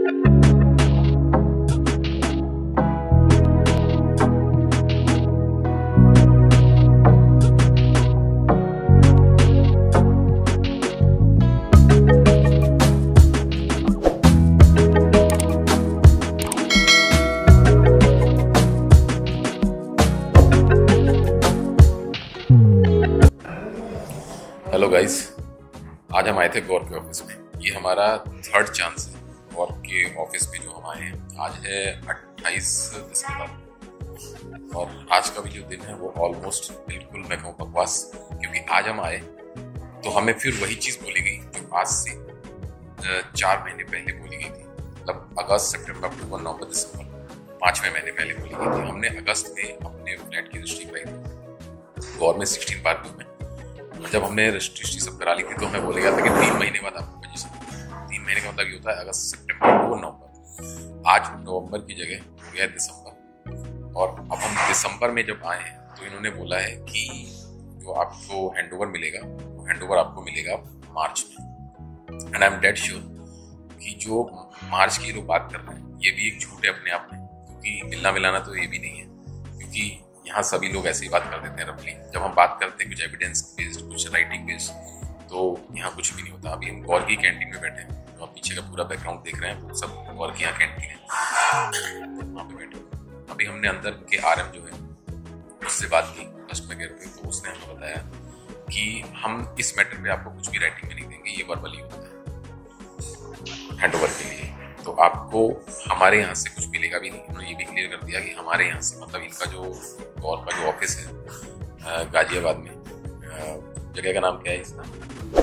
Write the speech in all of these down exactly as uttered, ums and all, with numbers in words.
Hello guys, आज हम आए थे गौर के ऑफिस में। ये हमारा थर्ड चांस है गौर के ऑफिस में जो हम आए हैं। आज है अट्ठाईस दिसंबर और आज का भी जो दिन है वो ऑलमोस्ट बिल्कुल मैं कहूँ बकवास, क्योंकि आज हम आए तो हमें फिर वही चीज़ बोली गई जो आज से चार महीने पहले बोली गई थी। मतलब अगस्त, सितंबर, अक्टूबर, नवंबर, दिसंबर, पाँचवें महीने पहले बोली गई थी। हमने अगस्त में अपने फ्लैट की रजिस्ट्री कराई थी गौर में सिक्सटीन पार्क में। जब हमने रजिस्ट्री सब करा ली थी तो हमें बोला गया था कि तीन महीने बाद आपको पोजीशन, तीन महीने का मतलब ये होता है अगस्त, सितंबर, अक्टूबर, नवंबर। आज नवंबर की जगह हो गया दिसंबर, और अब हम दिसंबर में जब आए हैं तो इन्होंने बोला है कि जो आपको हैंडओवर मिलेगा वो हैंडओवर आपको मिलेगा मार्च में। And I am dead sure कि जो मार्च की लोग बात कर रहे हैं ये भी एक झूठ है अपने आप में, क्योंकि मिलना मिलाना तो ये भी नहीं है, क्योंकि यहाँ सभी लोग ऐसे ही बात कर देते हैं रफली। जब हम बात करते हैं कुछ एविडेंस बेस्ड, कुछ राइटिंग बेस्ड, तो यहाँ कुछ भी नहीं होता। अभी हम गौर की कैंटीन में बैठे हैं, तो आप पीछे का पूरा बैकग्राउंड देख रहे हैं, सब गौर की यहाँ कैंटीन है, वहाँ पे बैठे। अभी हमने अंदर के आर एम जो है उससे बात की कस्टमर केयर पे, तो उसने हमें बताया कि हम इस मैटर पे आपको कुछ भी राइटिंग में नहीं देंगे, ये वर्बली होता है हैंडओवर के लिए। तो आपको हमारे यहाँ से कुछ मिलेगा भी नहीं। उन्होंने ये भी क्लियर कर दिया कि हमारे यहाँ से, मतलब इनका जो गौर का जो ऑफिस है गाजियाबाद में, जगह का नाम क्या है इसका,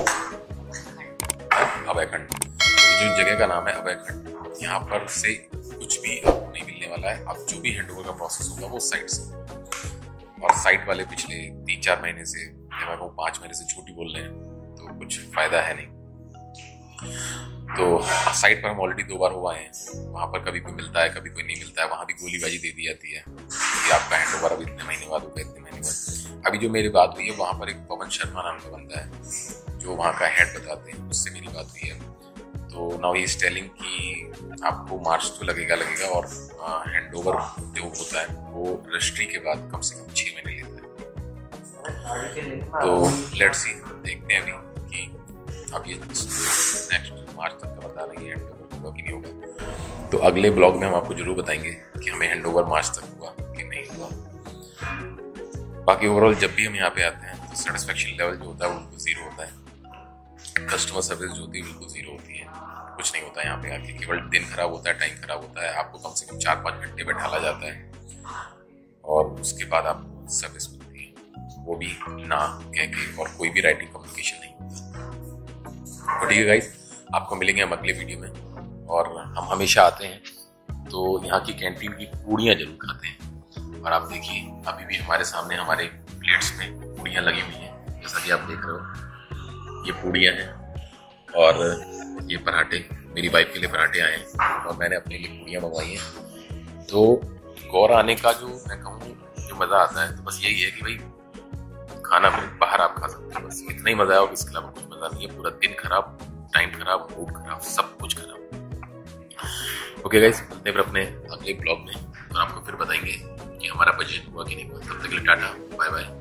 अभयखंड। जो जगह का नाम है अभयखंड, यहाँ पर से कुछ भी आपको नहीं मिलने वाला है। अब जो भी हैंडओवर का प्रोसेस होगा वो साइट से, और साइट वाले पिछले तीन चार महीने से या मैं पाँच महीने से झूठी बोल रहे हैं, तो कुछ फायदा है नहीं। तो साइट पर हम ऑलरेडी दो बार हुआ है, वहाँ पर कभी कोई मिलता है कभी कोई नहीं मिलता है, वहाँ भी गोलीबाजी दे दी जाती है कि आपका हैंडओवर अभी इतने महीने बाद होगा, इतने महीने बाद। अभी जो मेरी बात हुई है वहाँ पर एक पवन शर्मा नाम का बंदा है जो वहाँ का हेड बताते हैं, उससे मेरी बात हुई है। तो नाउ ही इज टेलिंग कि आपको मार्च तो लगेगा लगेगा और हैंडओवर जो होता है वो रजिस्ट्री के बाद कम से कम छः महीने लेता है। तो लेट्स सी, देखते हैं अभी कि अब ये नेक्स्ट मार्च तक का बता रही है हैंडओवर होगा कि नहीं होगा। तो अगले ब्लॉग में हम आपको जरूर बताएंगे कि हमें हैंडओवर मार्च तक हुआ कि नहीं हुआ। बाकी ओवरऑल जब भी हम यहाँ पे आते हैं तो सेटिस्फेक्शन लेवल जो होता है वो बिल्कुल जीरो होता है। कस्टमर सर्विस जो होती है बिल्कुल जीरो होती है, कुछ नहीं होता है यहाँ पे आके। केवल दिन खराब होता है, टाइम खराब होता है, आपको कम से कम चार पाँच घंटे बैठाला जाता है और उसके बाद आपको सर्विस मिलती है, वो भी ना कह के, और कोई भी राइटिंग कम्युनिकेशन नहीं होता। तो ठीक है गाइस, आपको मिलेंगे हम अगले वीडियो में। और हम हमेशा आते हैं तो यहाँ की कैंटीन की पूड़ियाँ जरूर खाते हैं, और आप देखिए अभी भी हमारे सामने हमारे प्लेट्स में पूड़ियाँ लगी हुई हैं, जैसा कि आप देख रहे हो। ये पूड़ियाँ हैं और ये पराठे, मेरी वाइफ के लिए पराठे आए हैं और मैंने अपने लिए पूड़ियाँ मंगवाई हैं। तो गौर आने का जो मैं कहूँ जो मज़ा आता है तो बस यही है कि भाई खाना फिर बाहर आप खा सकते हैं, बस इतना ही मजा आया और इसके अलावा कुछ मजा नहीं है। पूरा दिन खराब, टाइम खराब, मूड खराब, सब कुछ खराब। ओके गाइस, मिलते हैं फिर अपने अगले ब्लॉग में और आपको फिर बताएंगे कि हमारा बजट हुआ कि नहीं हुआ। तब तक के लिए टाटा, बाय बाय।